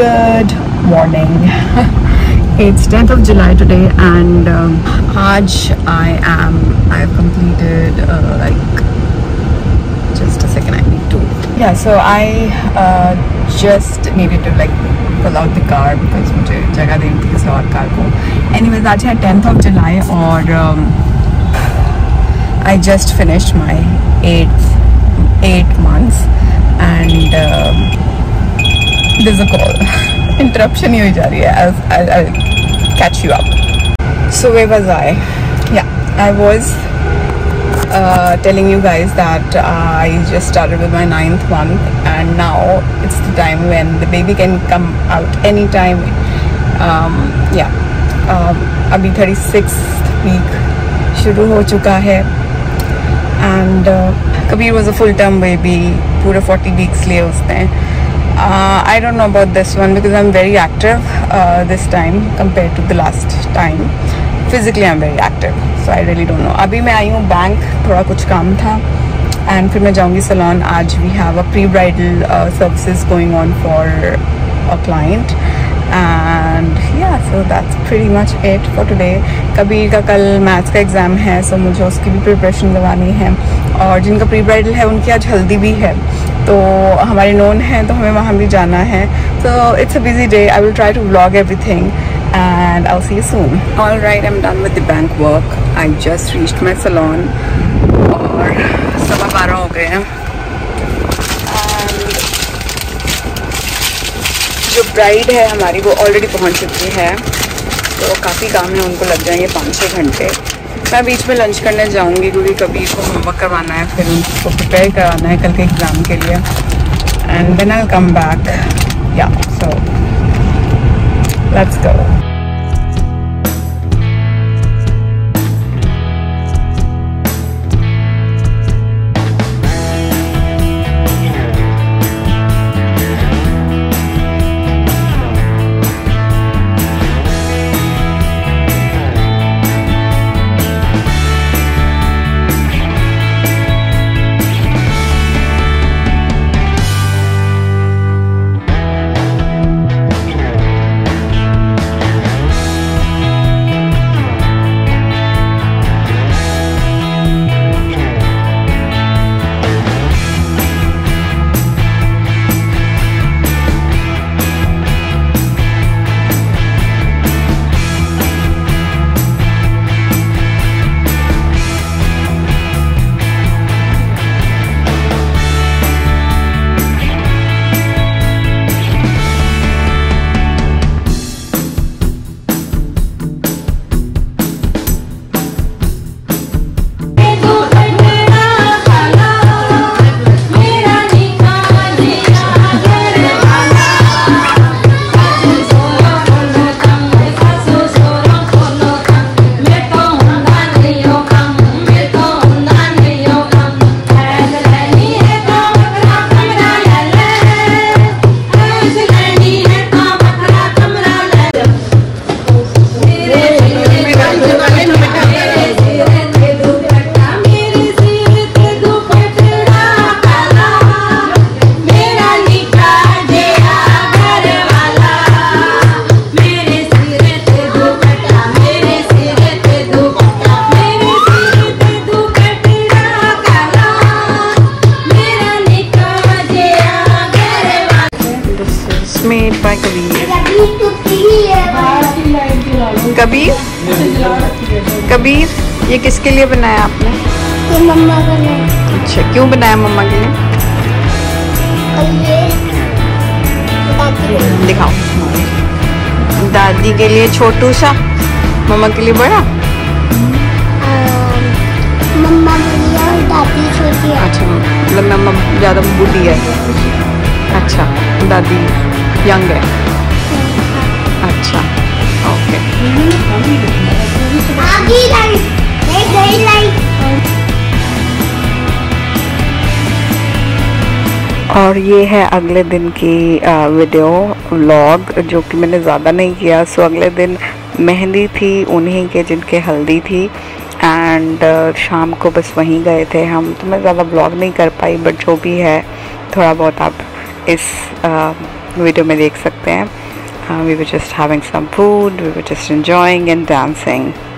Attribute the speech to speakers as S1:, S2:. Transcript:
S1: Good morning. It's 10th of July today, and I have completed just a second. I need to. Yeah, so I just needed to pull out the car because मुझे जगह देनी थी किसी और car को. Anyways, आज है 10th of July और I just finished my 8 months and there's a call. Interruption ही हो जा रही है. I'll catch you up. So where was I? Yeah, I was telling you guys that I just started with my 9th month, and now it's the time when the baby can come out anytime. अभी 36th week शुरू हो चुका है, and Kabir was a full-term baby. पूरे 40 weeks लिए उसने. I don't know about this one because I'm very active this time compared to the last time. Physically I'm very active, so I really don't know. अभी मैं आई हूँ bank, थोड़ा कुछ काम था, and फिर मैं जाऊँगी salon. आज we have a pre-bridal services going on for a client, and yeah, so that's pretty much it for today. Kabir का कल मैथ्स का एग्ज़ाम है, so मुझे उसकी भी प्रिपरेशन करवानी है, और जिनका प्री-ब्राइडल है उनकी आज हल्दी भी है, तो हमारे नोन हैं तो हमें वहाँ भी जाना है. So it's a busy day. I will try to vlog everything and I'll see you soon. Alright, I'm done with the bank work. I just reached my salon और 12:15 हो गए हैं. जो ब्राइड है हमारी वो ऑलरेडी पहुँच चुकी है, तो काफ़ी काम है, उनको लग जाएंगे 5-6 घंटे. मैं बीच में लंच करने जाऊंगी क्योंकि कबीर को होमवर्क करवाना है, फिर उनको प्रिपेयर कराना है कल के एग्ज़ाम के लिए, and then I will come back. Yeah so let's go. Made by Kabir. Kabir, ये किसके लिए बनाया आपने?
S2: ये मम्मा के लिए.
S1: अच्छा, क्यों बनाया मम्मा के लिए? दिखाओ. दादी के लिए छोटू सा, मम्मा के लिए बड़ा.
S2: मम्मा बड़ी है और दादी छोटी है.
S1: अच्छा, मतलब मम्मा ज़्यादा बूढ़ी है. अच्छा, दादी यंग है. अच्छा, ओके. और ये है अगले दिन की वीडियो व्लॉग, जो कि मैंने ज़्यादा नहीं किया. सो अगले दिन मेहंदी थी उन्हीं के जिनके हल्दी थी, एंड शाम को बस वहीं गए थे हम, तो मैं ज़्यादा ब्लॉग नहीं कर पाई, बट जो भी है थोड़ा बहुत आप इस वीडियो में देख सकते हैं. We were just having some food, we were just enjoying and dancing.